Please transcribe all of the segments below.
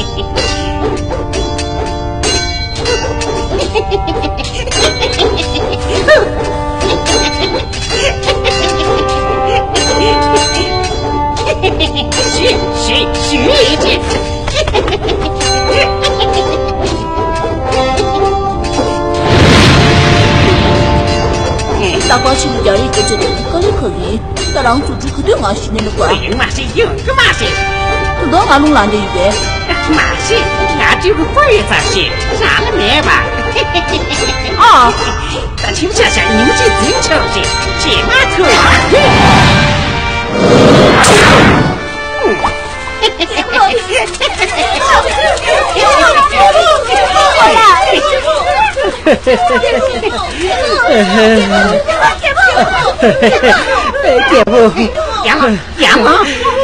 大高兴的家里就觉得搞得可以，大郎组织可对俺是那个管。 嘛是有个嘛是， 不到俺弄烂的一个。 嘛是，俺这个鬼咋是，啥都没吧？ 啊！ 咱听下下你们这真成是，这嘛头姐夫， 杨毛，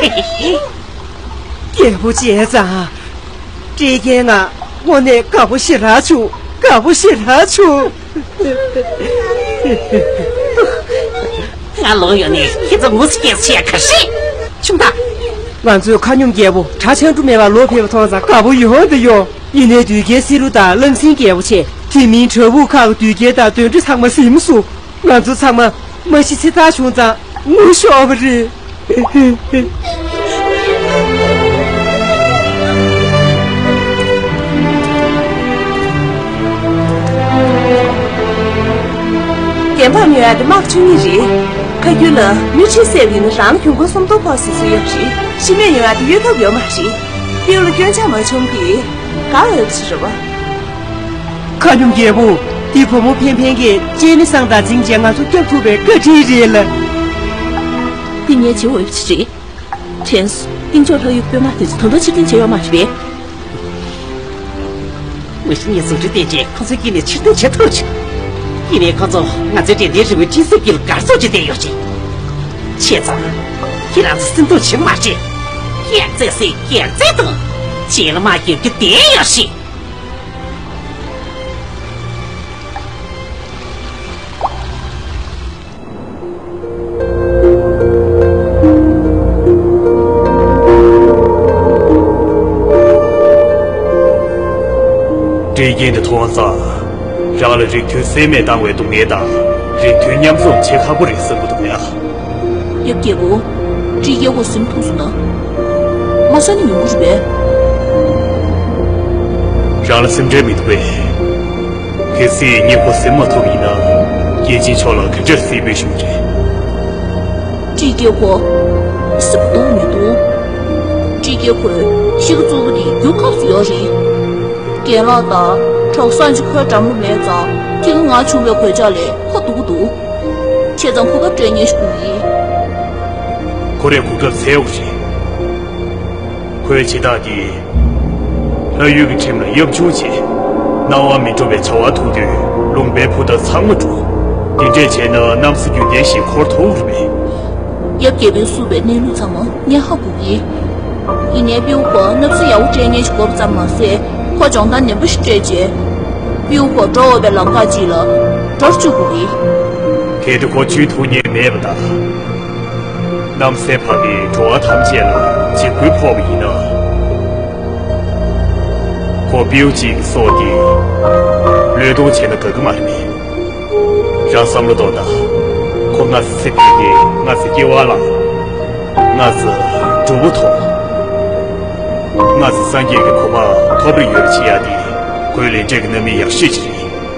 姐夫姐子，这天啊，我那搞不起来处，搞不起来处。 俺老友呢，现在没钱钱可是，兄弟， 俺只有看用姐夫，查清楚没把罗皮夫团子搞不用的哟。因为对给西路大冷心给不起，天明车务靠对给大对着他们心数，俺就他们没是其他兄弟，我说不是。 电话女儿的马出你日，可有了你去设定的上全国送多跑是谁有事？西面女儿的越头表嘛是，有了捐钱没充币。高儿是什么？ 看用节目，地婆母偏偏给接你上大金江啊，都掉土呗，可这热了。 今年去回去，天是顶脚头有表嘛，就是头头去顶脚要嘛去呗。 为什么你组织点钱，可是给你吃头去？今年刚走，俺在这里认为这是给了干手这点要紧。现在，既然是生都去嘛去，现在是现在的。接了嘛有个点要是， 这一的团子，让了人头三面单位都没打，人头两种切卡不认识不懂呀。 有结果，这也我生土呢，马上你用不是呗？ 让了生这没对，可是你不什么头皮呢？眼睛瞧了，可这是为什么这？ 这个话是不多没多，这个话是个做的有考试要人，给老大朝上去快张木来着，这个俺穷不回家来，好多多，现在破个专业是故意。 可怜不着财务人，快其他的。还有个成了Yingchoujian，那我们准备朝我土的龙北坡的仓木住，顶这钱呢，那不是有点辛苦头了呗？ 要给别苏北内陆仓么？你好不易，一年比我过，那不是要我这一年去过不怎么噻？化妆当年不是这件，比我过找我被浪嘎急了，这是就不易。 看着过举头年买不大，那么三旁的抓他们见了，结果破不赢呢。我标记说的，掠夺钱的各个嘛里面，让上路到达，可俺是这边的，俺是给娃了，俺是住不通，俺是三年的恐怕逃不了有其他的，归类这个能力要实际的。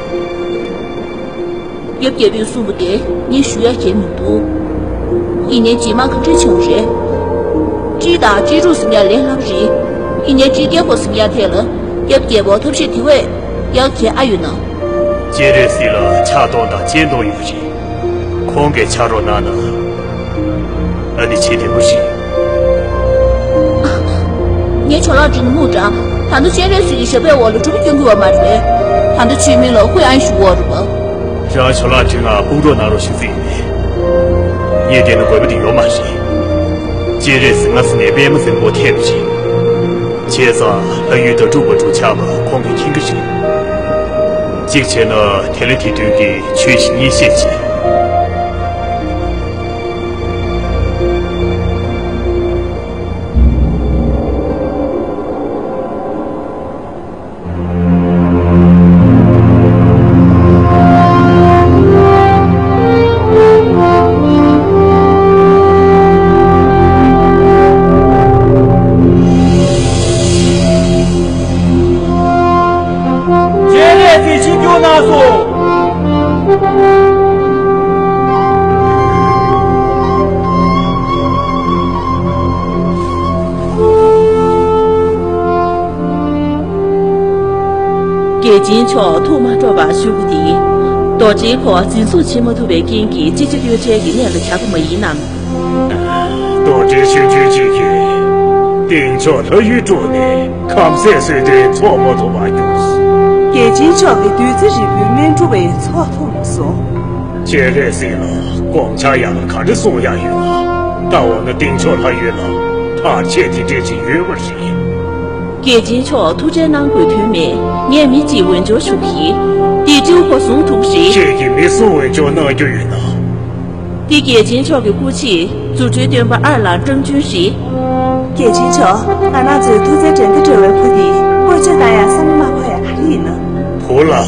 要别别说不得，你需要见面多，一年起码可这穷人，最大记住是要连老人，一年最点或是要开了。要给我特别体会，要看阿云呢。 接着是了，恰当的监督有人，空给恰着那呢，俺的前天不是。 你瞧了这个木匠，他都现在是一些白我了，这不就给我买呗？他都取名了，会安许我的吧？ 让瞧了这个不着那路是谁的？也点能怪不定要嘛谁？接着是俺是那边么是我天的人。接着还遇到主播主卡嘛，光给听个声。之前呢，天了提对的全是你写起。 给金桥土马着吧修不地，到这块金属起码都被经济积极有这个年了差不多一年。 到这修这几个，定桥头有做呢，看3岁的草木头把就是。 给金桥的对子日本民主为草土松。 现在谁了？光家呀，看着松下去了，但我们定桥还有了，他前提这些原味是。 给金桥土宅南国推面，年米几文就树皮，第9个松土时。 这个没所谓，就那就有了。 第给金桥的古气，组织点把二郎征军时。 给金桥，俺那走土在整个周围铺地，我觉得呀，300万块呀，可以呢。 好了。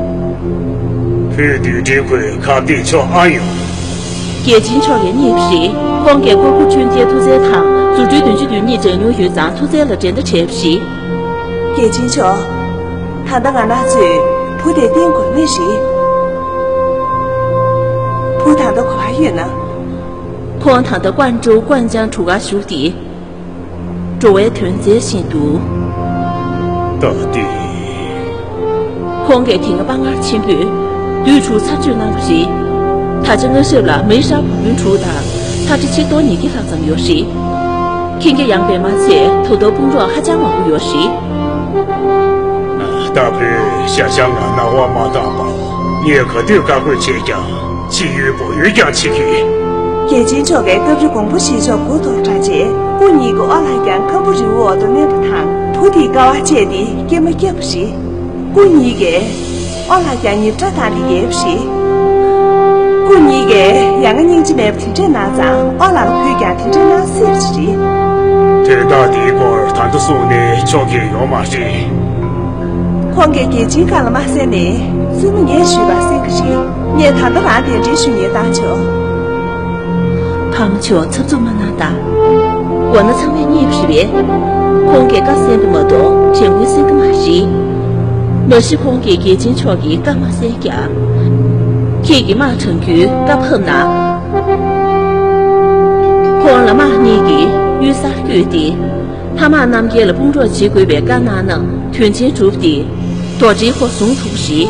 对这块看地桥安用。 给金桥的年时，光给国库群体土在堂，组织对你整牛学长土在了真的车皮。 给金桥，他的俺那走铺的电棍没时，铺堂的跨越呢。 荒唐的广州灌江出个兄弟，作为屯在新都。 到底。 荒给听个帮儿前辈。对出他就那不是，他整个手了没啥不用出的，他这些多年给他怎么有事？看个杨白马车，头都碰着还讲我有事。 大伯想想啊，那我马大宝，你也可对赶快去讲，其余不有讲起去。 眼睛这个隔壁公布西叫古多大姐，过年个阿拉干可不是我都那不谈，土地高啊姐的根本给不是，过年个。我来讲你这大的也不是，过年个两个人之间不听真拿账，我来个推讲听真拿谁不是？ 这大地瓜谈的说呢，交给要嘛是。 光给金干了嘛3年，怎么也许吧3个人，年谈的晚点这许年打球。 他们球怎么难打？我那成为你不是别，光给个3这么多，全部3个嘛是。没是空给金桥的干嘛三家，给个马成局干碰拿，空了马你给有啥有的，他妈南给了工作机会别干哪呢？团结主的，多这和松土时。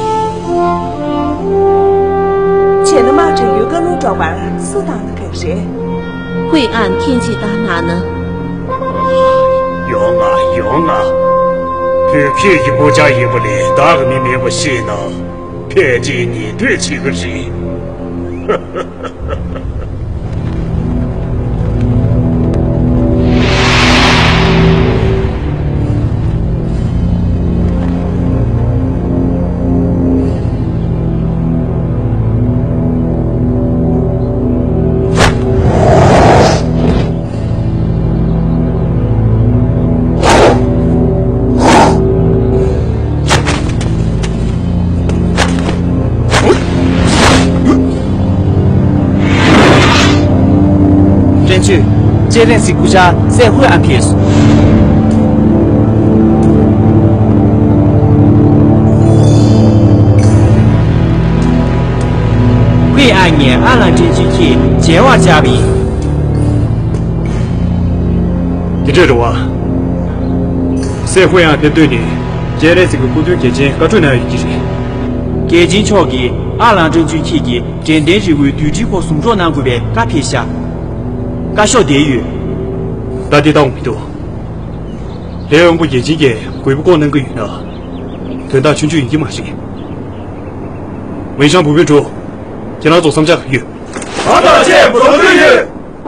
前的马成局跟路找完，适当的口舌。 会按天气打哪呢？ 用啊。偏一国家也不来，大个你面不信呢？偏见你对几个人？ 这人是国家社会安排。会按年阿兰这具体前往嘉宾。 你这种啊，社会安排对你，这人是个孤独阶级，各种难有几人。 阶级超给阿兰这具体的真正是为对这个松庄南国边改撇下。俺小地狱， 大地当没多，连我眼睛也鬼不过能个云了，等大群群已经马行。文商不变主，见他做商家很远。 阿大姐不同对于。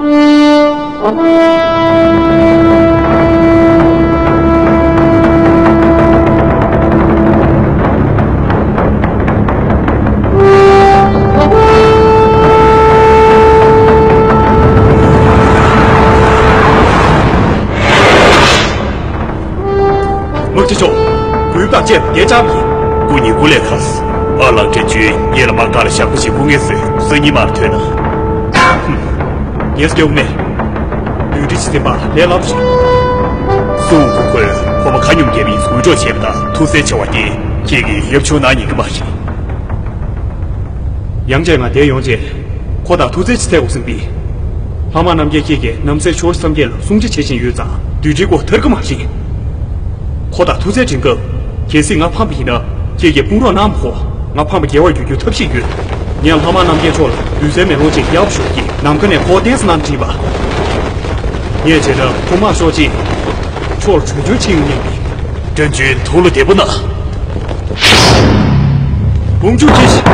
大姐别扎皮，姑娘过来看死。阿郎这句也他妈干了下不起工业税，所以你妈退了。也是给我们，有这几天吧，连老不行。孙悟空，我们看你们这边会做钱不的，土色吃完的，这个要求哪一个嘛是？杨家嘛爹杨家，扩大土色吃在我身边。他妈南家这个南色确实上边了，送这钱钱有账，对这个特个嘛是？扩大土色整个。天生俺旁边呢， 这也不让南坡，我怕没给我有特别远。你让他妈南边说了，绿色美容这要手艺，南跟那坡点是南地吧？你也觉得我妈说起，说了吹吹青年兵，真军投了点不呢？公主这些。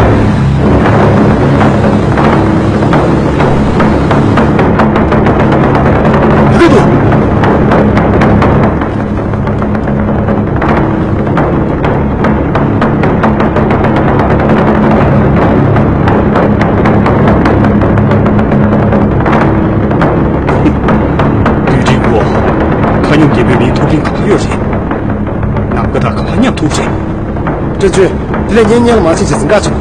这句，这年年了嘛，这是自家做。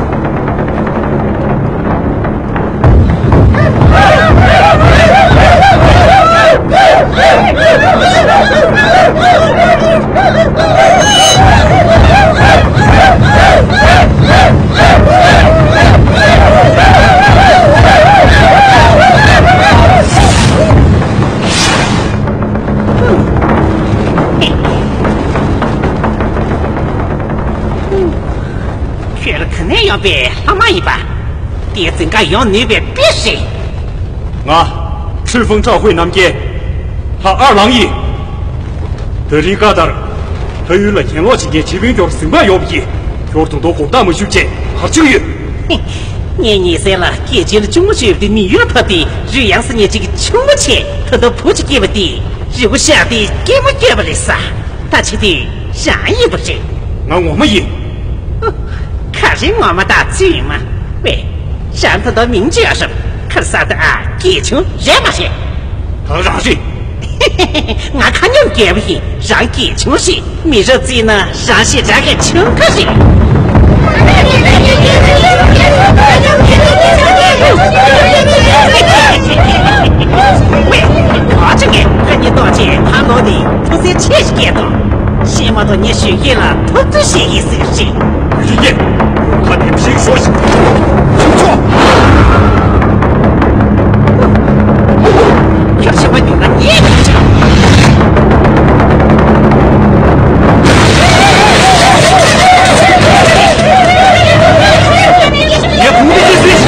别他妈一般，爹怎敢要那边别谁？ 我赤峰召会南边，他二郎爷，这里嘎达，他有了天老几年骑兵叫什么要比，要懂得好大门修建，好教育。 你岁了，给进了中学的女儿破的，如样是你这个穷钱，他都不去给不的，如果下的给不了啥，他去的啥也不知。 那我们也。 可是我们大嘴嘛，喂，上头到名叫什么？可是啥的啊？给穷热嘛些？ 他让谁？ 我看你给不起，让给穷些，没说嘴呢，让些这个穷可是。喂，我这个和你道歉，他老的不是钱是给的，希望到你学会了，他都写意思是。 爷爷，看你凭说行，请坐。 要是我有了你也不讲。 也不必去随。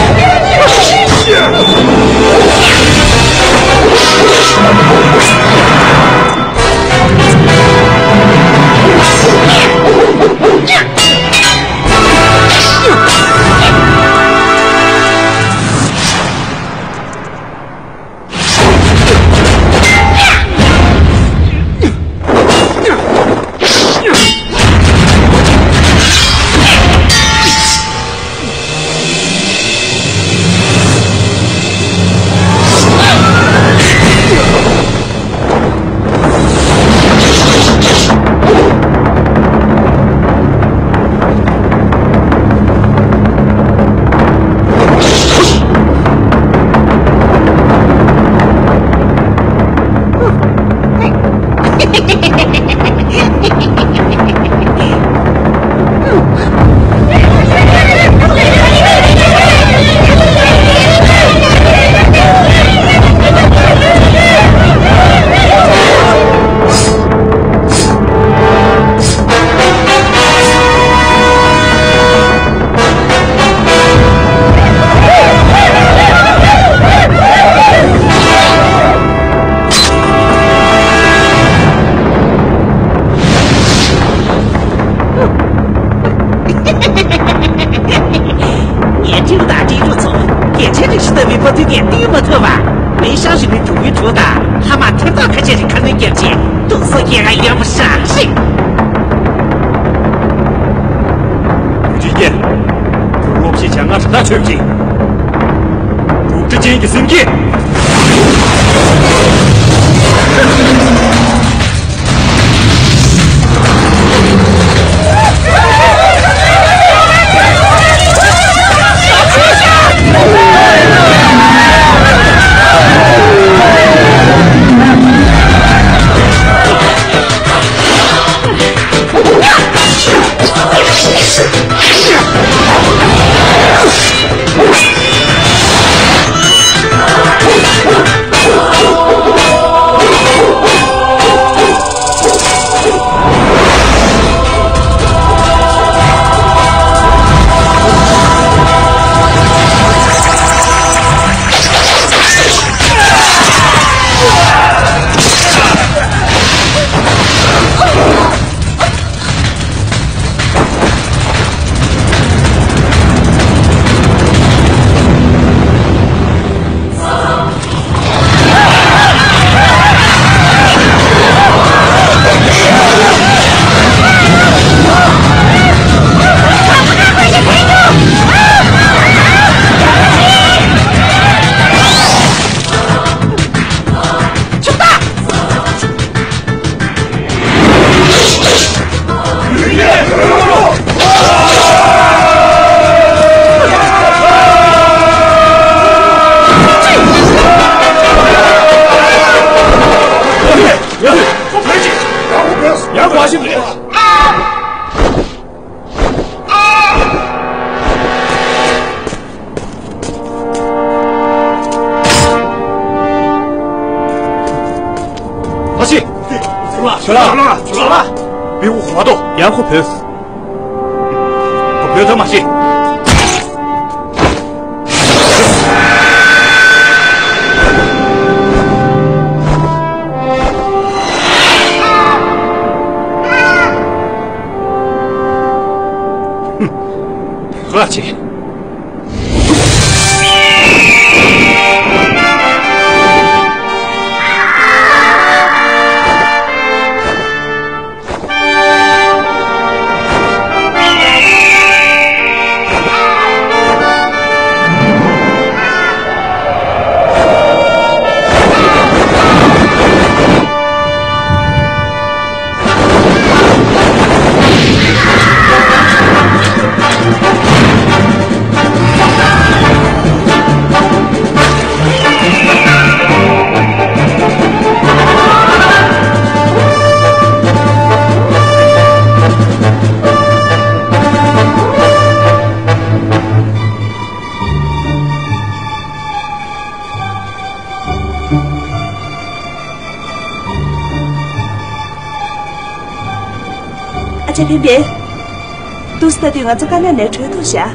不推进，杨华姓连。 阿信， 去了， 别无滑动，杨虎平。不要等马信。和气。 这偏偏都是在对我这个奶奶吹头下。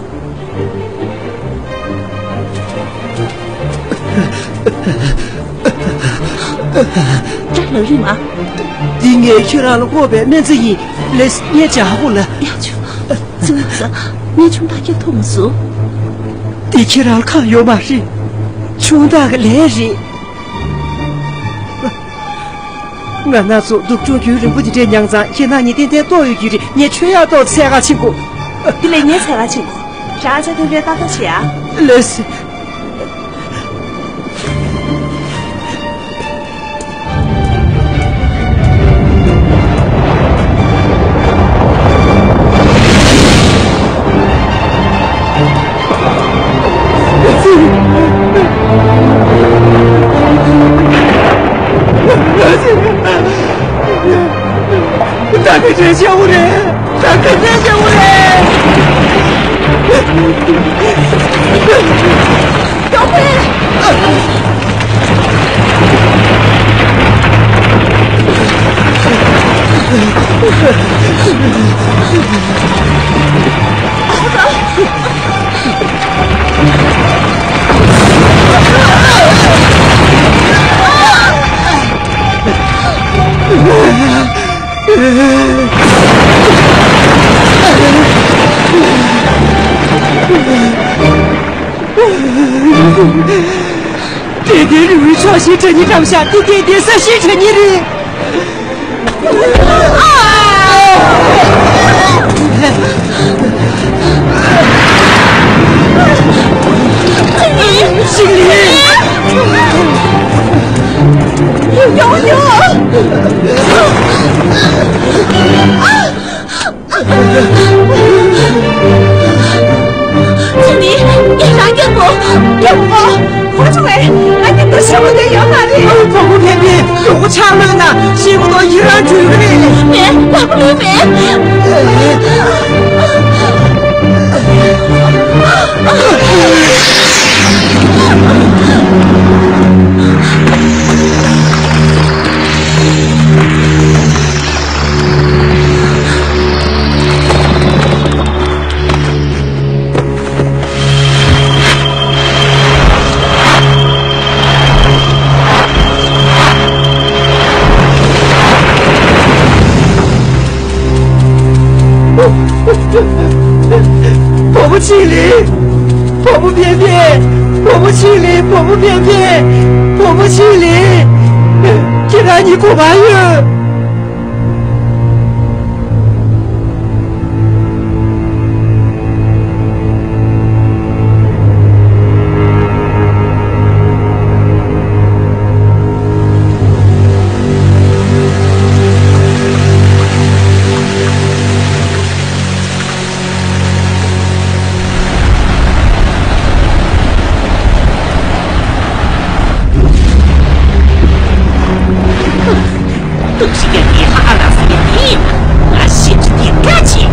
这老人吗？ 你也去让了我呗，那这一来也家伙了。 要去，这次你从他给通俗。 你去让看有嘛事，穷大个来人。俺那时候都做军人不的这娘子，现在你天天多有军人，你全要到参加情况。 你来年参加情况，啥在这边打到钱啊？ 那是。大哥真小人，大哥真小人！ 小辉！ 天天认为创新成你当下，你天天是新成你的。心里有这里也让给我， 黄主任，俺你都舍不得要哪里？ 跑步偏偏有强人呐，辛苦到依然追回来。 别，大不了别。 跑不起来，跑不偏偏，跑不起来，跑不偏偏，跑不起来，给他你过半月。 都是个厉害阿拉斯的屁嘛，俺心里的感情。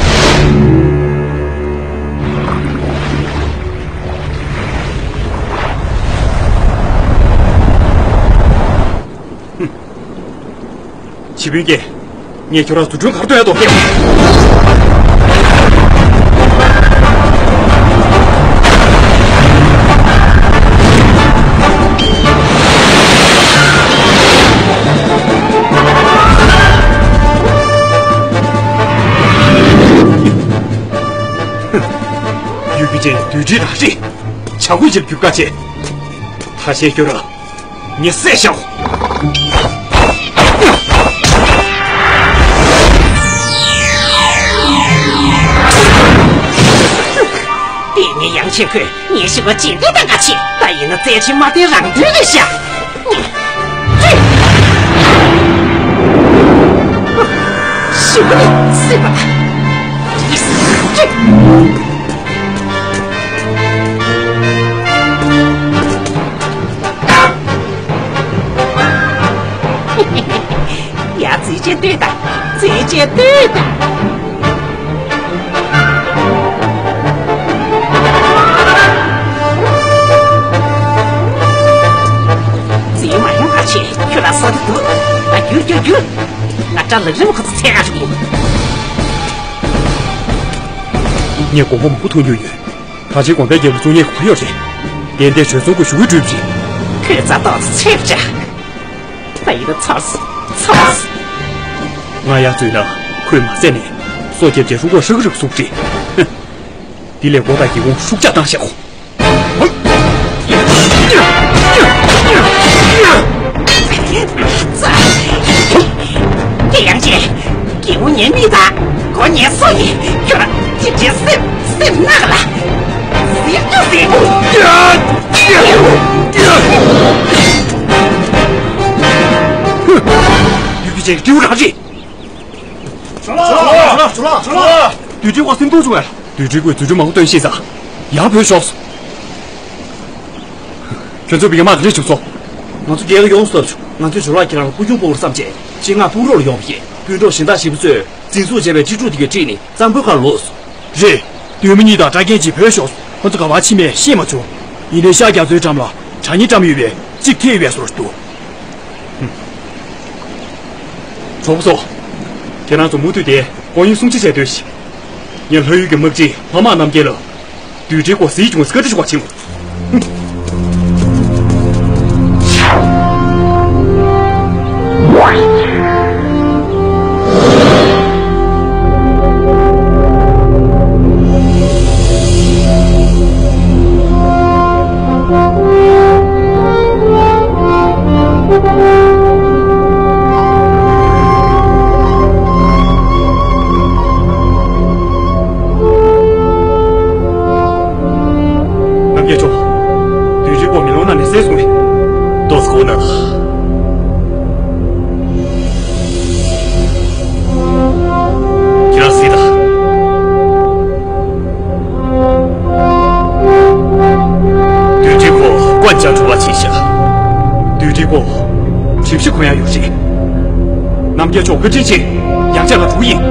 지비게, 니 결혼도 좀 가둬야 돼. 유비제 뒤지라지, 차고이질 뷰까지. 다시 결혼, 니 쎄샤오. 你杨千奎，你是个简单的个气，但也能再去马的让对了下。是不是吧？你死这！呀，最绝对的，最绝对的。去那啥的多，那有，那长得人可是才出。 你公公不同有缘，他去广大业务中也快要人，连带学生过学会准备。 可咋到是才不着？他一个操死！ 俺呀醉了，快马在内，所见结束过生日素质。哼，地连国外义工暑假当小。 这杨姐，给我念密达，给我念所以，这直接死那个了， 哼，玉姐丢啥子？ 走了！ 对这话真多重要，对这个最终矛盾现象，也不要笑死。现在别骂个人就说， 我这几个勇士。俺最主要给人不用保护三界，只俺不肉的药品，比如现在是不是金属这边基础的个这里，咱不看啰嗦。 是，对面你的这件机票小数，我这个娃前面先没做，你的下家最涨了，产业涨没远，几天元素多。说不错，给俺做木头的，光用送这些东西，你还有一个目的，妈妈能给了，对这个是一种是个这话情况。9个真心，杨家的主意。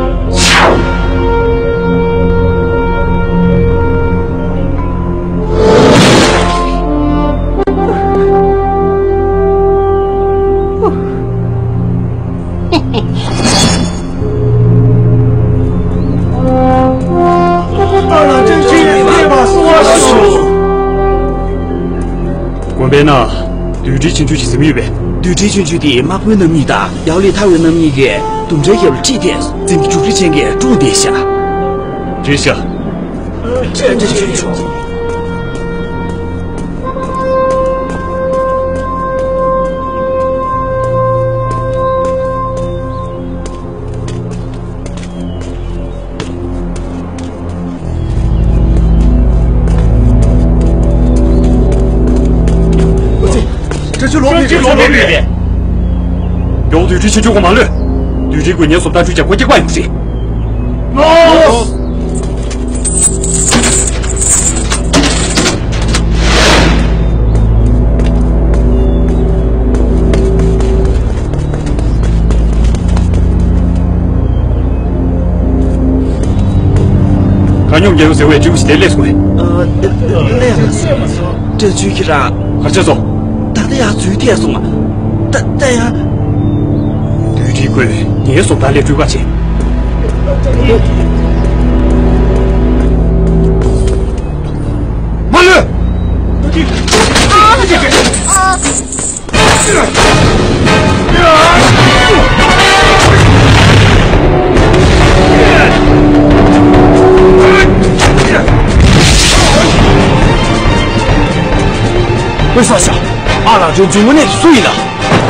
关边呐，对这群就是什么呗？ 对这群的马会能米的，要离他为能米的，动这有几点，咱们就是先给重点下。 这下， 这清楚。 这罗边边， 要对这些就我忙了，对这个年所单追加国际关系。 看用研究社会就是得来出来。 那样子，这追起上， 还这种， 打的呀追点送啊，但呀， 对这个你也送单来追过去。慢点！ 为啥想？阿郎就我那碎了。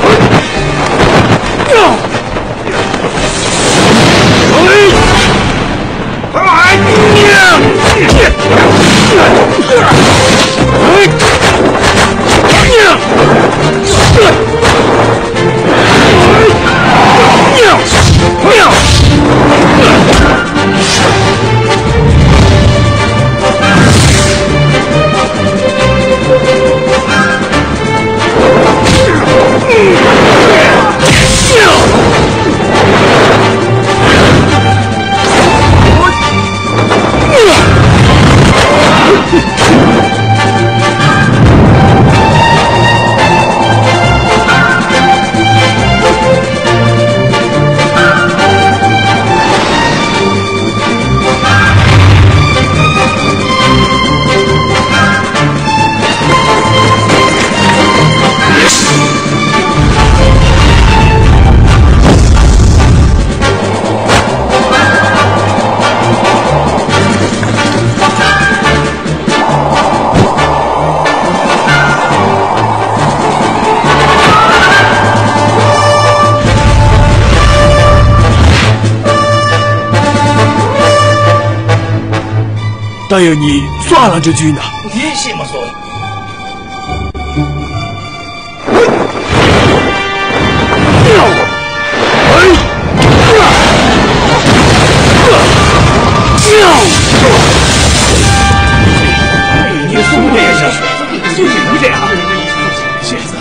但有你算了这句呢？ 你信么说？ 你送这下去，送你这样。现在。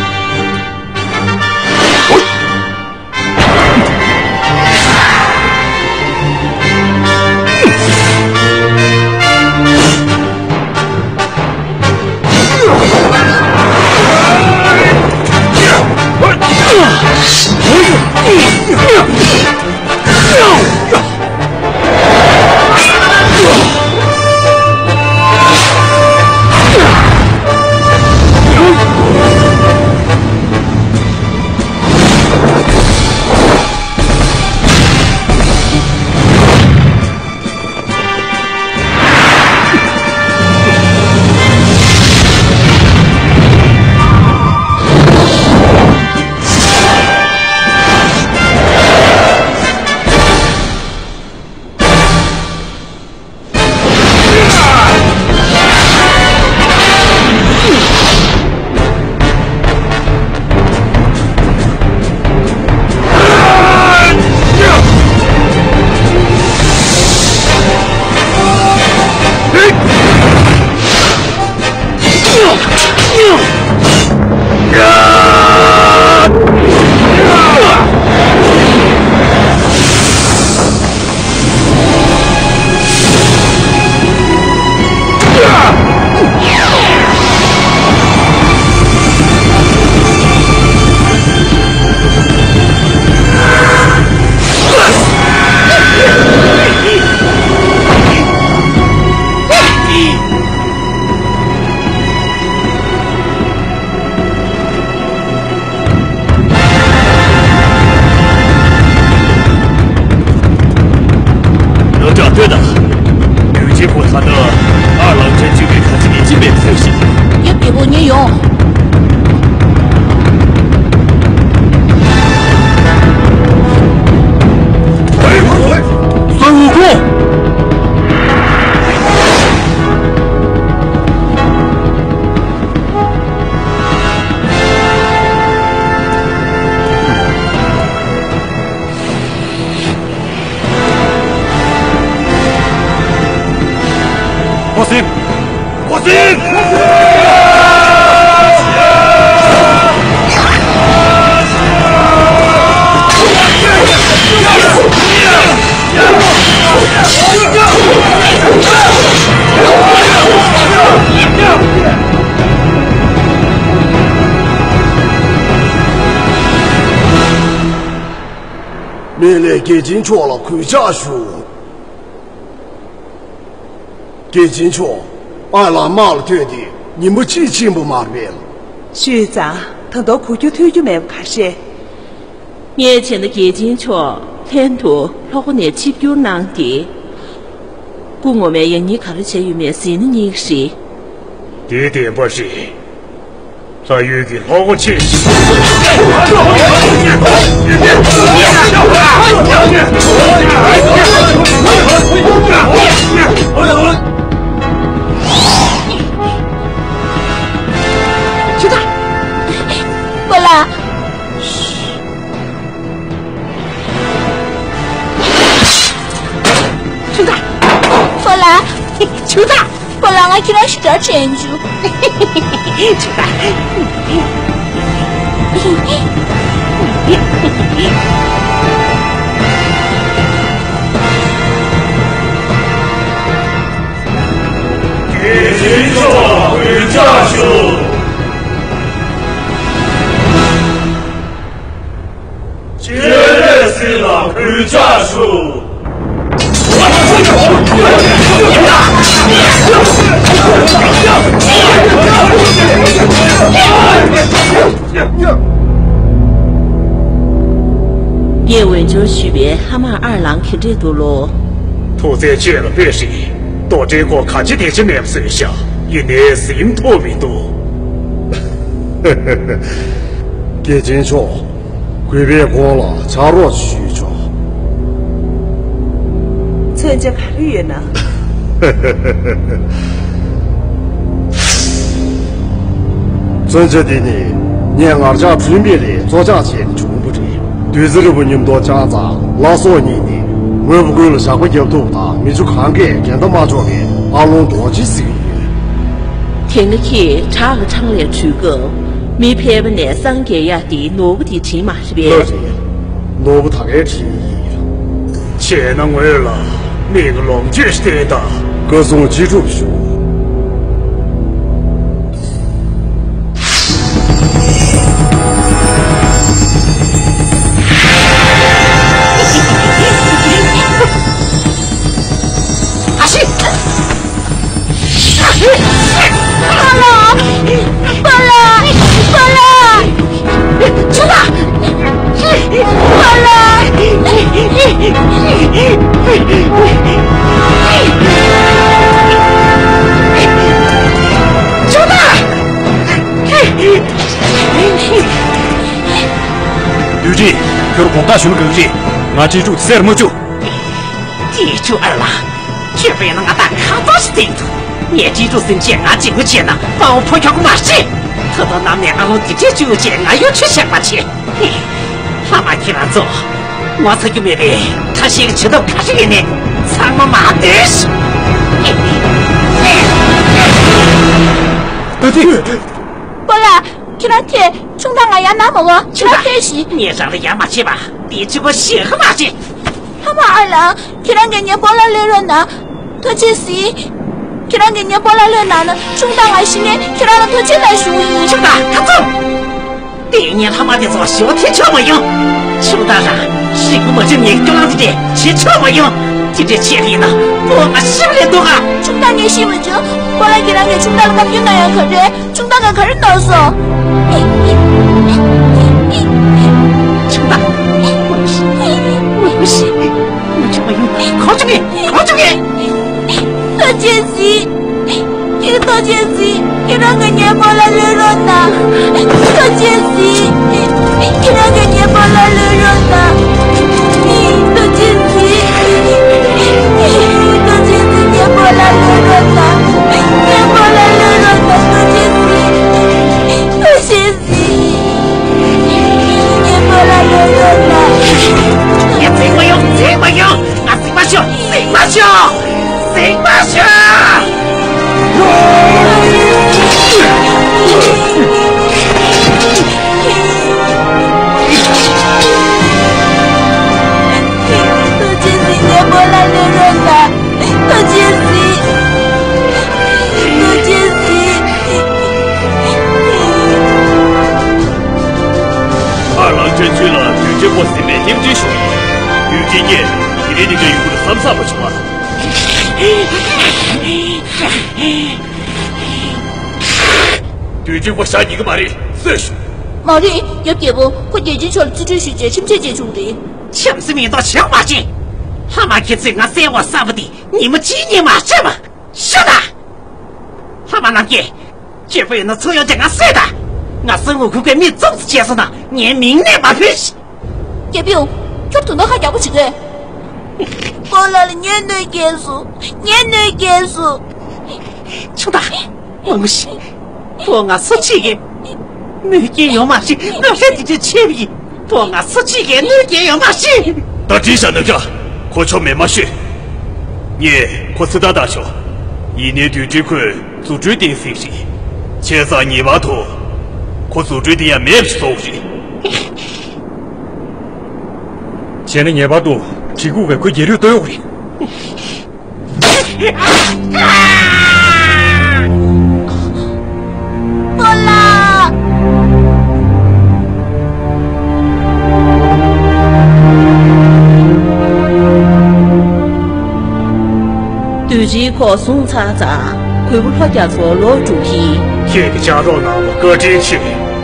对的，有结果他的二郎真就给看见你基本分析， 也比不你用。 孙悟空。 国师，国师！ 命令给进去了，回家书。给进去，俺俩骂了天地，你们记清不骂别了。 学长，他到苦就推就没开始。 面前的给进去，很多老虎年纪就难的。故我们让你看得起有面新的认识。 这点不是。他有给老我去。 去哪？过来。去哪？过来。去哪？过来，我给他洗点珍珠。去哪？ 给金座回家修，今日是了回家修。 叶问这区别，他们二郎看这多咯。 兔子见了别时，到这个看起点些面色下，一年心特别多。 给进去，回别过了，加入去着。 这就看绿呢。 真正的你，年二家准备的做家钱全部这，对子的不你们多家长，老说你的，我不归了下回就头大，你就看给见到马脚的，阿龙多几岁。 听得起，差个长来出个，没陪不来三个呀的，挪不的起码是别。 挪不他给提议。 钱能为了那个龙就是对的， 歌颂记住说。 刘记，可是广大熊的狗记，俺记住塞尔莫住。 记住二郎，绝不让俺打卡到是对的。你记住生前俺经过钱呢，把我破掉个马戏。特到那面俺老弟这就见俺要去想把钱。他妈替俺做，我才有妹妹，他写个吃到开始给你，苍我妈的是。 过来，去那天冲他俺家那么个，去那天时。 你上了亚马去吧，你这个血和马去。 他们二郎，去那给你包了六人呢，他这是。去那给你包了六男的，冲他俺心里，去那个他现在属于。 去吧，他走。第一年他妈的做小铁车没用，邱大人，谁给我这年就让这点铁车没用，这这钱里呢，我们10年多啊。 冲他给媳妇就，过来给那个冲他那个就那样可着，冲他个可是脑子。 邱大，我不是，我这没用，靠这个，靠这个。 大姐姐，这个大姐姐，给那个年包了六人呢。大姐姐，给那个年包了六人呢。大姐姐，大姐姐年包了六人呢，年包了六人呢，大姐姐，年包了六人呢。 你谁没有？谁没有？俺谁没笑？谁没笑？谁没笑？ 二郎真去了，对这个是每天之水， 今年你连这个有的3不去吗？对这我杀你个马里，四十。 马里要给不？我眼睛瞧了自己世界，亲切接触的。 强是面到强马去，蛤蟆去这俺3我3不的，你们几年嘛这么是的？蛤蟆那给，绝不有那臭要这俺谁的？俺孙悟空给你总是介绍的，连明年马屁。 也不用，就等到还要不起来。我来了，年内结束，年内结束。 兄弟，我是我俺说起的，你给有马戏，那些的就前面，我俺说起的，你给有马戏。 到地上那个，可瞧没马戏。你可是大小，1年对这块做决定事情，前3年瓦头，可做决定也没去做事。 前2年瓦头。这个可也有多少人？ 好啦！对这个送茶茶，会不会叫做老主题？ 这个家长那么搁进去。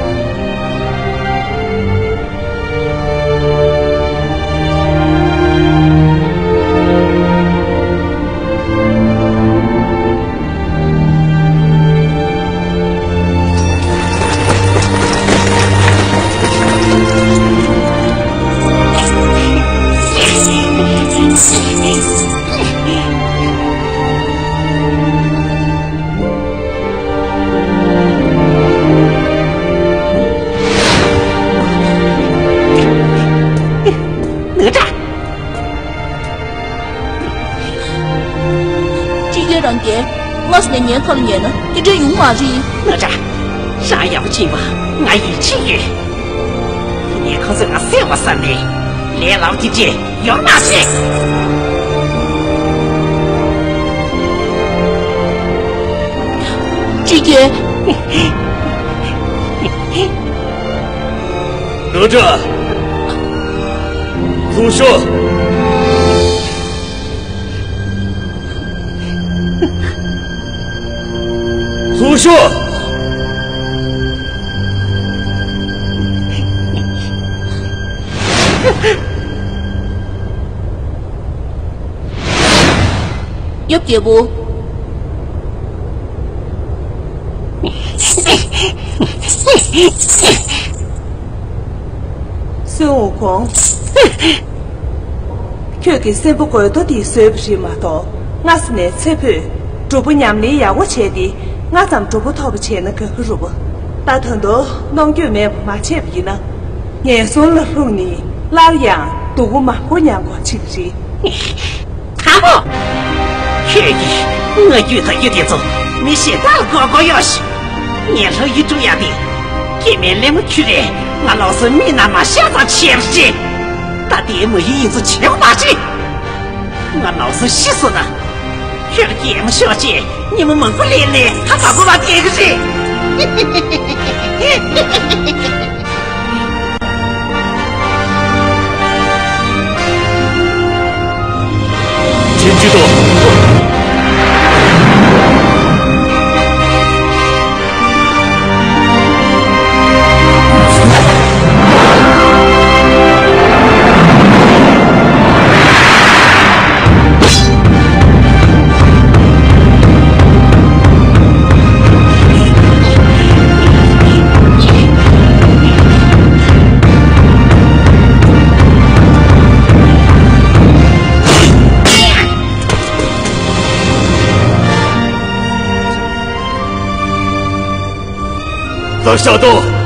我是来年考的年呢，你这用嘛子？ 哪吒，啥也不进吧？俺一起去。你可是俺3我3的，连老弟姐有哪些？ 姐姐， 哪吒，祖兄。祖兄， 要给不？ 孙悟空，却给3不过到底算不是嘛多，我是来裁判。主不娘里呀，我切的，我咱们主不掏不钱那个个主不，大头多弄卷没不马切皮呢，眼son了肉呢，老样都我马过娘过去的。 好不？可以，我觉得有点走，你现在高高要死，年头一重要的，见面来么去的，我老是米那么想着钱去，大爹没有银子钱马去，我老是稀死的。这个节目小姐，你们蒙古脸呢？还把我把点个谁？ 请知道。当下道。